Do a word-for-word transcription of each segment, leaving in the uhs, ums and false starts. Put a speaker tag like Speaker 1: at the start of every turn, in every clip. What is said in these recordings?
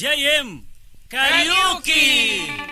Speaker 1: J M Kariuki.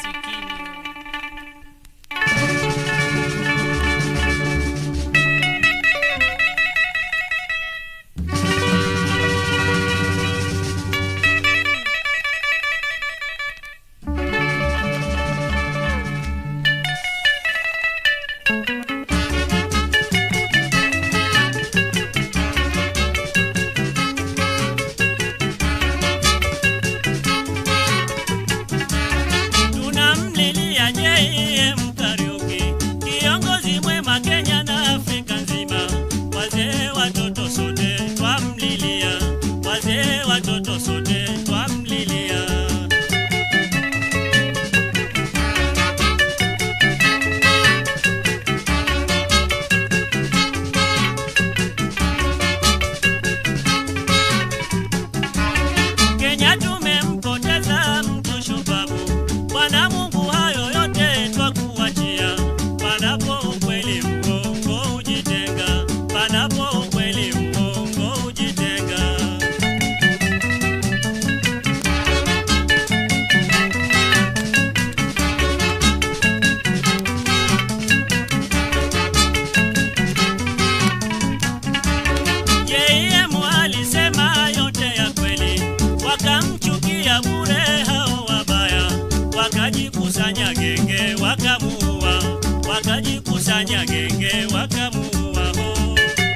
Speaker 1: Wakajikusanya genge wakamuua, wakajikusanya genge wakamuua ho.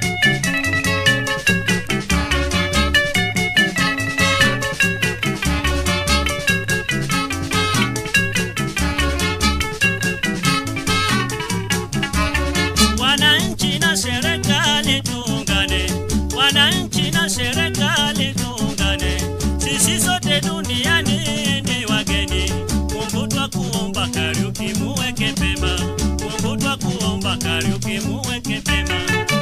Speaker 1: Wananchi na serikali tuungane, wananchi na serikali tuungane, sisi sote duniani ni wageni. Kuomba Kariuki muweke pema, Mungu kuomba Kariuki muweke pema.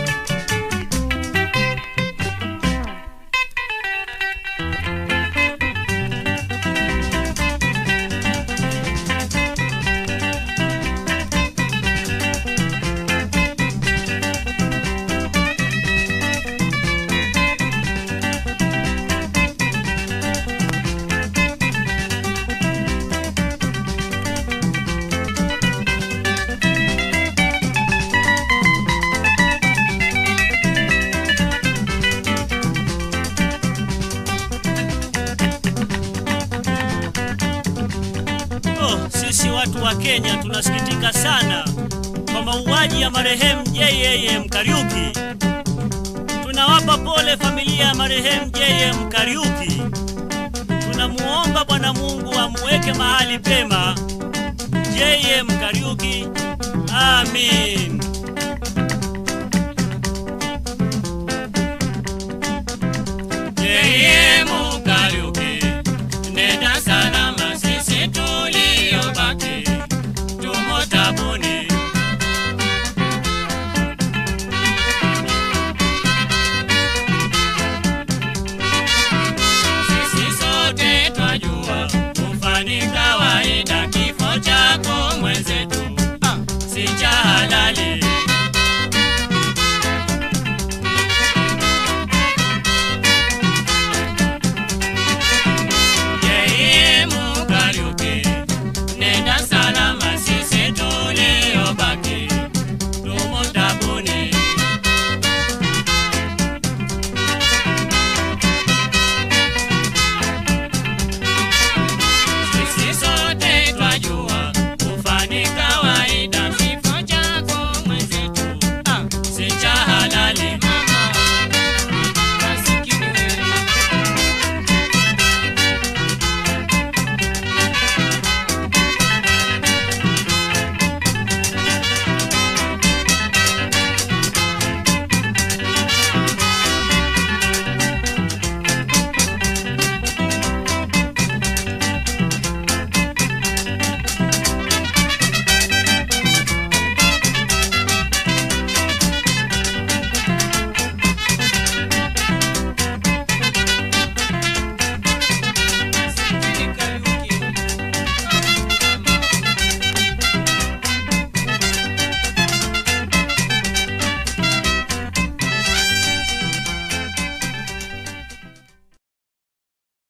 Speaker 1: Sisi watu wa Kenya tunasikitika sana kwa mauaji ya marehemu J M Kariuki. Tunawapa pole familia ya marehemu J M Kariuki. Tunamuomba Bwana Mungu amuweke mahali pema J M Kariuki. Amin.